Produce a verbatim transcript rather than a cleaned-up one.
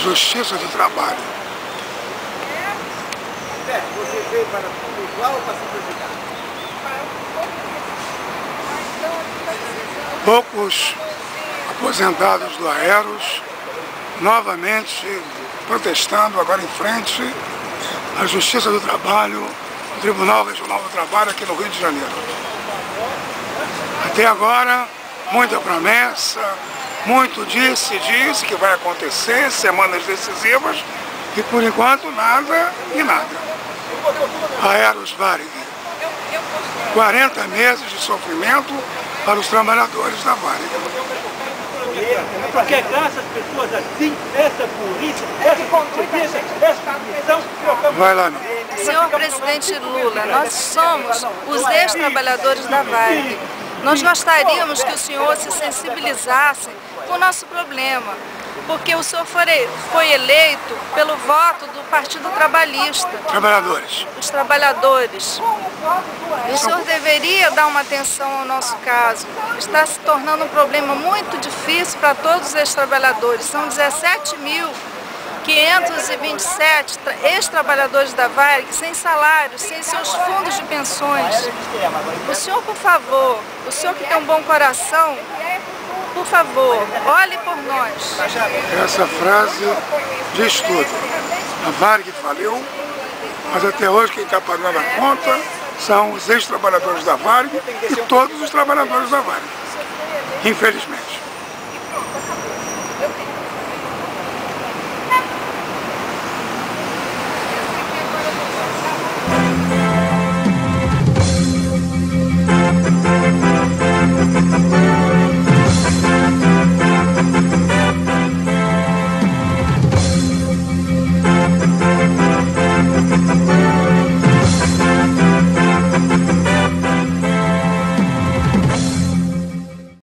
Justiça do Trabalho. Você veio para igual ou para se prejudicar? Poucos aposentados do Aeros novamente protestando agora em frente à Justiça do Trabalho, o Tribunal Regional do Trabalho aqui no Rio de Janeiro. Até agora, muita promessa, muito disse, disse que vai acontecer, semanas decisivas, e por enquanto nada e nada. Aeros Varig, quarenta meses de sofrimento para os trabalhadores da Varig. Porque graças às pessoas assim, essa polícia, essa consciência, essa missão... Vai lá, não. Senhor Presidente Lula, nós somos os ex-trabalhadores da Varig. Nós gostaríamos que o senhor se sensibilizasse com o nosso problema, porque o senhor foi eleito pelo voto do Partido Trabalhista. Trabalhadores. Os trabalhadores. O senhor deveria dar uma atenção ao nosso caso. Está se tornando um problema muito difícil para todos os ex-trabalhadores. São dezessete mil quinhentos e vinte e sete ex-trabalhadores da Varig sem salários, sem seus fundos de pensões. O senhor, por favor, o senhor que tem um bom coração, por favor, olhe por nós. Essa frase diz tudo. A Varig faliu, mas até hoje quem está pagando a conta são os ex-trabalhadores da Varig e todos os trabalhadores da Varig, infelizmente.